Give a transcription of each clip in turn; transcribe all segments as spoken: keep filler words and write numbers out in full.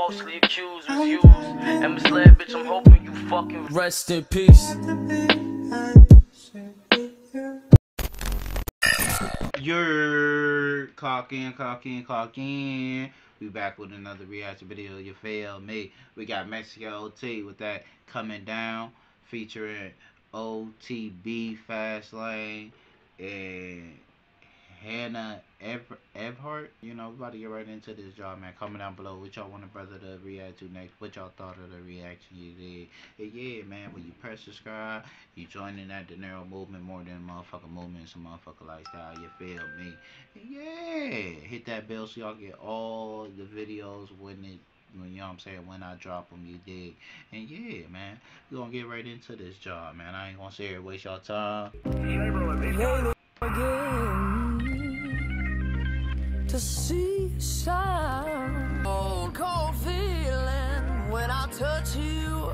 falsely accused, was used, and misled, bitch, I'm hoping you fucking rest in peace. You're clock in, clock in, clock in. We back with another reaction video. You feel me? We got Mexican O T with that Coming Down, featuring O T B Fastlane and Hannah Ev Evhart. You know, we about to get right into this, y'all, man. Comment down below what y'all want a brother to react to next. What y'all thought of the reaction you did. And yeah, man, when you press subscribe, you joining that De Niro movement more than a motherfucking movement. It's a motherfucker lifestyle. You feel me? And yeah, hit that bell so y'all get all the videos when it, you know what I'm saying, when I drop them, you dig. And yeah, man, we gonna get right into this job, man. I ain't gonna sit here and waste y'all time. To see shine, cold, cold feeling when I touch you.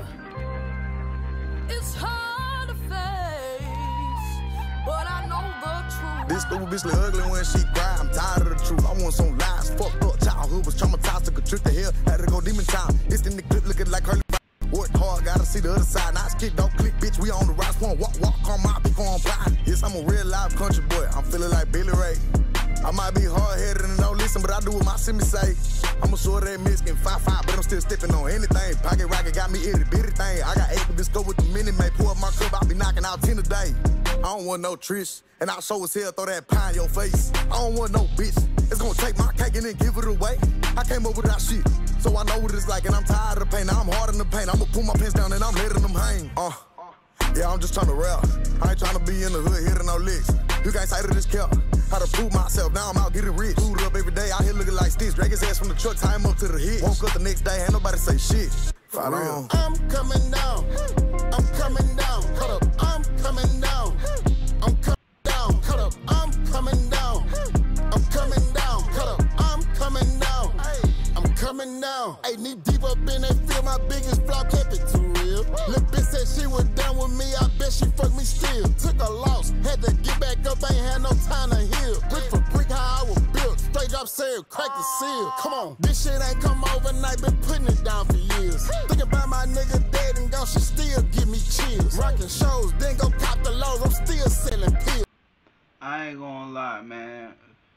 It's hard to face, but I know the truth. This stupid bitch look ugly when she cry. I'm tired of the truth. I want some lies. Fucked up childhood was traumatized. Took a trip to hell. Had to go demon time. It's in the clip looking like her. Worked hard, gotta see the other side. Now it's kick, don't click, bitch. We on the rise. One walk, walk on my pick on pride. Yes, I'm a real live country boy. I'm feeling like Billy Ray. I might be hard-headed and don't listen, but I do what my semi say. I'm a sort of that Mexican five five, but I'm still stepping on anything. Pocket rocket got me itty bitty thing. I got eight with this go with the mini man. Pour up my cup, I be knocking out ten a day. I don't want no Trish, and I'll show as hell, throw that pie in your face. I don't want no bitch, it's gonna take my cake and then give it away. I came up with that shit, so I know what it's like, and I'm tired of the pain. Now I'm hard in the pain. I'ma pull my pants down and I'm letting them hang. Uh, yeah, I'm just trying to rap. I ain't trying to be in the hood hitting no licks. You can't say to this cap. How to prove myself, now I'm out getting rich. Food up every day, out here looking like Stitch. Drag his ass from the truck, tie him up to the hitch. Woke up the next day, ain't nobody say shit. For real. I'm coming down, I'm coming down. Cut up, I'm coming down. I'm coming down, cut up, I'm coming down. I'm coming down, cut up, I'm coming down. I'm coming down. Hey, knee deep up in that field, my biggest flop kept it too real. Lil' bitch said she was down with me, I bet she fucked me still. Took a loss, had to get back up, ain't had no time to heal. Brick for brick, how I was built. Straight up sale, crack the seal. Come on, this shit ain't come overnight, been putting it down for years. Think about my nigga dead and gone, she still give me chills. Rocking shows, then go cop the lows, I'm still selling pills. I ain't gonna lie, man.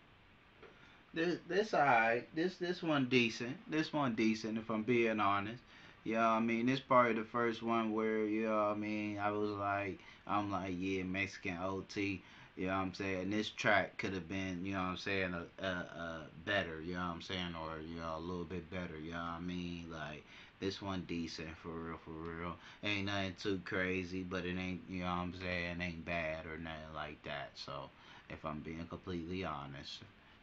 This this alright. This this one decent. This one decent if I'm being honest. Yeah, you know I mean, this probably the first one where, you know what I mean, I was like, I'm like, yeah, Mexican O T, you know what I'm saying, this track could have been, you know what I'm saying, a, a, a better, you know what I'm saying, or, you know, a little bit better, you know what I mean, like, this one decent, for real, for real, ain't nothing too crazy, but it ain't, you know what I'm saying, ain't bad or nothing like that, so, if I'm being completely honest.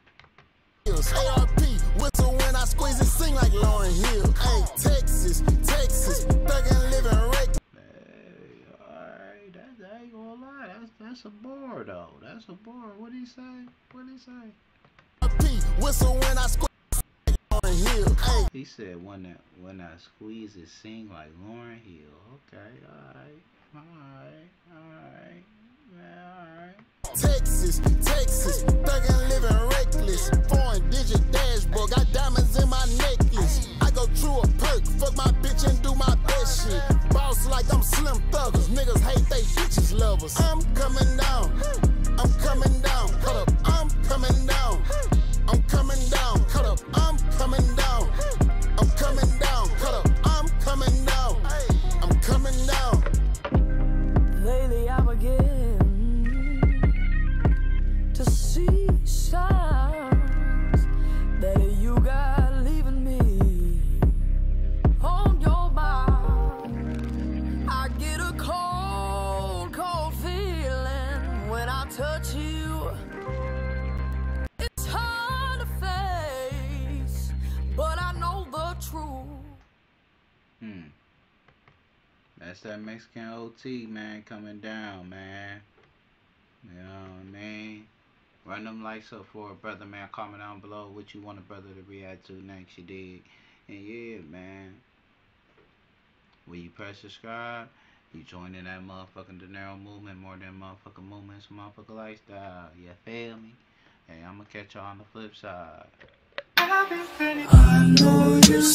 A R P, whistle when I squeeze it, sing like Lauryn Hill. Hey, Texas, Texas, thuggin' living rake. Hey, alright, that, I ain't gonna lie, that's, that's a bar though, that's a bar. What'd he say? What'd he say? A R P, whistle when I squeeze it, like Lauryn Hill. Hey. He said when that when I squeeze it, sing like Lauryn Hill. Okay, alright, alright, alright, yeah, alright. Texas, Texas, thuggin' living reckless. Foreign digit dashboard, got diamonds in my necklace. I go through a perk, fuck my bitch and do my best shit. Boss like I'm Slim Thuggers, niggas hate they bitches lovers. I'm coming down, I'm coming down, cut up, I'm coming down. I'm coming down, cut up, I'm coming down. I'm coming down, cut up, I'm coming down. I'm coming down. Lately I begin to see signs that you got leaving me on your mind. I get a cold, cold feeling when I touch you. It's hard to face, but I know the truth. Hmm. That's that Mexican O T, man, coming down, man. You know what I mean? Run them likes up for a brother, man. Comment down below what you want a brother to react to next, you dig. And yeah, man, when you press subscribe, you join in that motherfucking De Niro movement more than motherfucking movements, motherfucking lifestyle. You feel me? Hey, I'm gonna catch y'all on the flip side. I know you're